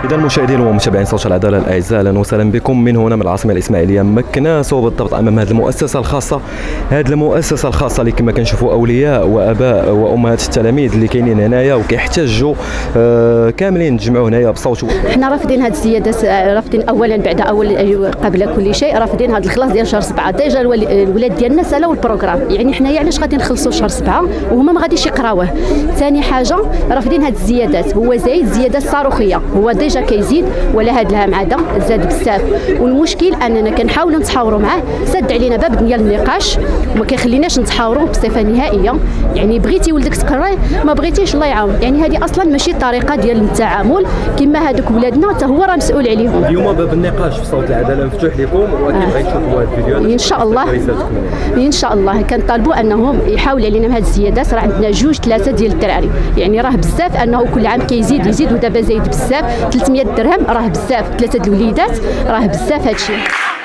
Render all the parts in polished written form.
إذا مشاهدين ومتابعين صوت العدالة الأعزاء، أهلا وسهلا بكم من هنا من العاصمة الإسماعيلية مكناس، وبالضبط أمام هذه المؤسسة الخاصة. هذه المؤسسة الخاصة اللي كما كنشوفوا أولياء وآباء وأمهات التلاميذ اللي كاينين هنايا وكيحتاجوا كاملين تجمعوا هنايا بصوت. حنا رافضين هذه الزيادات، رافضين أولا بعد قبل كل شيء رافضين هذا الخلاص ديال شهر 7. ديجا الولاد ديالنا سالاو البروغرام، يعني حنايا علاش غادي نخلصوا شهر 7 وهما ما غاديش يقراوه. ثاني حاجة رافضين هذه الزيادات، هو زايد زيادات صاروخية، هو ديجا كيزيد ولا هاد العام عاد زاد بزاف. والمشكل اننا كنحاولوا نتحاوروا معاه، سد علينا باب ديال النقاش وما كيخليناش نتحاوروا بصفه نهائيه. يعني بغيتي ولدك تقرا ما بغيتيش الله يعاون، يعني هذه اصلا ماشي الطريقه ديال التعامل. كما هذوك ولادنا حتى هو راه مسؤول عليهم. اليوم باب النقاش في صوت العداله مفتوح لكم، واكيد غيشوفوا هذا الفيديو ان شاء الله. ان شاء الله كنطالبوا انهم يحاولوا علينا بهذه الزيادات. راه عندنا 2-3 ديال الدراري، يعني راه بزاف انه كل عام كيزيد ودابا زايد بزاف. 300 درهم راه بزاف، 3 د الوليدات راه بزاف هادشي.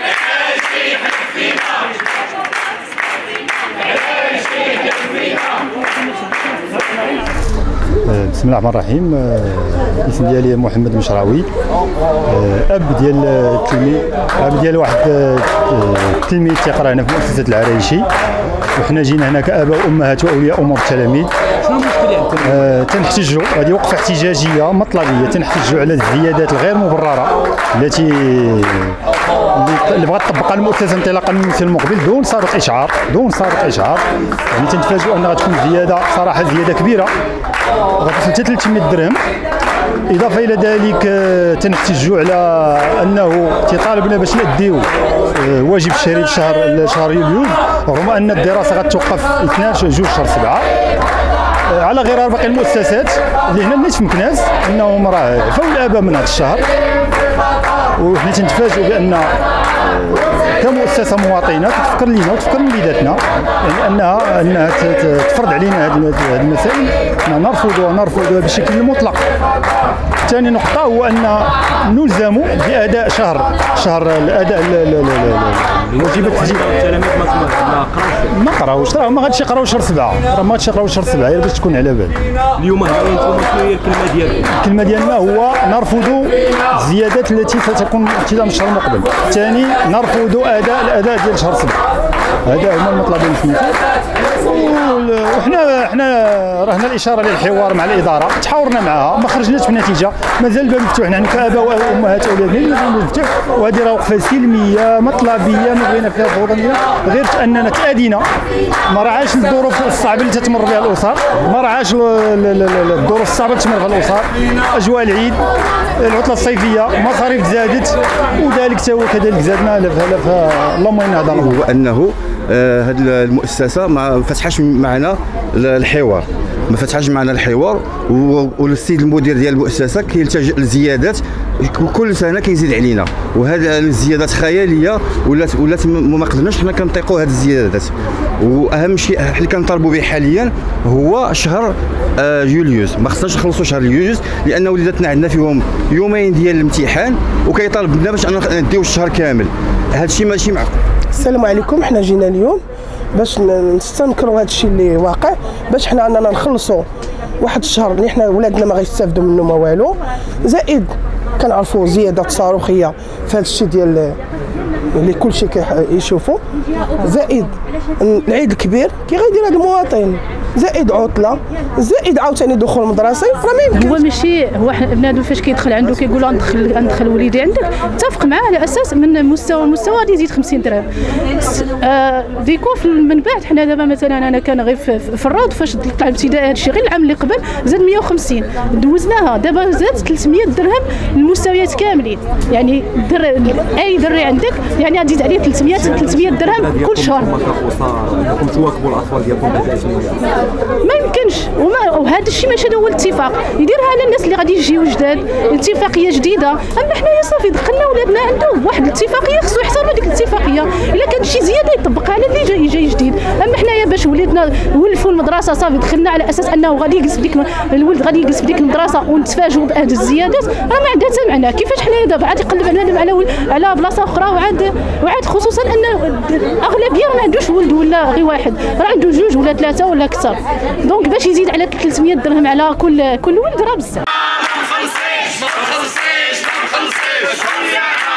بسم الله الرحمن الرحيم. الاسم ديالي محمد مشراوي، اب ديال التلميذ، اب ديال واحد التلميذ تيقرا هنا في مؤسسه العرايشي، وحنا جينا هنا كاباء وامهات واولياء امور التلاميذ. شنو المشكل عندكم؟ تنحتجوا، هذه وقفه احتجاجيه مطلبيه، تنحتجوا على الزيادات الغير مبرره التي اللي بغات تطبقها المؤسسه انطلاقا من الموسم المقبل دون سابق اشعار، يعني تنتفاجئوا ان غتكون زياده، صراحه زياده كبيره غتوصل حتى 300 درهم. اضافه الى ذلك تنحتجوا على انه تيطالبنا باش ناديو واجب الشهري شهر يوليو، رغم ان الدراسه غتوقف 2 شهر 7 على غرار باقي المؤسسات اللي هنا الناس في مكناس انهم راه عفاو الاباء من هذا الشهر. وحنا تنتفاجئوا بان كمؤسسه مواطنه تفكر لينا وتفكر لوليداتنا، يعني انها تفرض علينا هذه المسائل. نرفضها بشكل مطلق. ثاني نقطه هو ان نلزم باداء شهر الاداء الواجبات التلاميذ ما قراوش، راه ما غاديش يقراو شهر 7، راه ما غاديش يقراو شهر 7 باش تكون على بال. اليوم انتم شنو هي الكلمه ديالكم؟ الكلمه ديالنا هو نرفض الزيادات التي ستكون ابتداء من الشهر المقبل. ثاني نرفض الاداء ديال شهر 7. هذا هما المطلبين سميتو. وحنا رهنا الاشاره للحوار مع الاداره، تحاورنا معها ما خرجناش بنتيجه، مازال الباب مفتوح. يعني كاباء وامهات اولادنا مازال مفتوح، وهذه راه وقفه سلميه مطلبيه ما بغينا فيها فوضى، غير اننا تادينا. ما راعاش الظروف الصعبه اللي تتمر بها الاسر، ما راعاش الظروف الصعبه اللي تمر بها الاسر، اجواء العيد، العطله الصيفيه، مصاريف زادت، وذلك كذلك زادنا اللهم انا هذا هو انه هذه المؤسسه ما فتحش معنا الحوار، والسيد المدير ديال المؤسسه كيلتجئ للزيادات كل سنه كيزيد علينا، وهذه الزيادات خياليه ولات ما قدرناش حنا كنطيقوا هذه الزيادات. واهم شيء اللي كنطالبوا به حاليا هو شهر يوليوز، ما خصناش نخلصوا شهر يوليوز لان وليداتنا عندنا فيهم يومين ديال الامتحان، وكيطالب بنا باش نديو الشهر كامل. هذا الشيء ماشي معقول. السلام عليكم. حنا جينا اليوم باش نستنكروا هذا الشيء اللي واقع، باش حنا اننا نخلصوا واحد الشهر اللي حنا ولادنا ما غيستافدوا منه ما والو. زائد كنعرفوا زيادات صاروخيه في هذا الشيء ديال اللي كلشي كيشوفوا. زائد العيد الكبير كي غيدير هذا المواطن، زائد عطله، زائد عاوتاني دخول مدرسي. راه ما يمكنش. هو ماشي هو بنادم فاش كيدخل عنده كيقول ندخل وليدي عندك، اتفق معاه على اساس من مستوى غادي يزيد 50 درهم. ديكو من بعد حنا دابا مثلا انا كان غير في الروض فاش طلع الابتدائي هذا الشيء غير العام اللي قبل زاد 150 دوزناها، دابا زاد 300 درهم للمستويات كاملين. يعني اي دري عندك يعني غتزيد عليه 300 درهم كل شهر. تواكبوا الاطفال ديالكم ما يمكنش. وهذا الشيء ماشي هو الاتفاق، يديرها على الناس اللي غادي يجيو جداد، اتفاقيه جديده. اما حنايا صافي دخلنا ولادنا عندهم واحد الاتفاقيه، خصو يحترموا ديك الاتفاقيه. الا كان شي زياده يطبقها على اللي جاي جديد. اما حنايا باش وليدنا ولفوا المدرسه صافي دخلنا على اساس انه غادي يجلس في ديك الولد غادي يجلس في ديك المدرسه ونتفاجئوا بهذه الزيادات، راه ما عندها حتى معنى. كيفاش حنايا دابا عاد يقلب على بلاصه اخرى، وعاد خصوصا ان اغلبيه ما عندوش ولد ولا غير واحد، راه عنده 2 ولا 3 ولا اكثر. دونك باش يزيد على 300 درهم على كل ولد راه بزاف. الجيش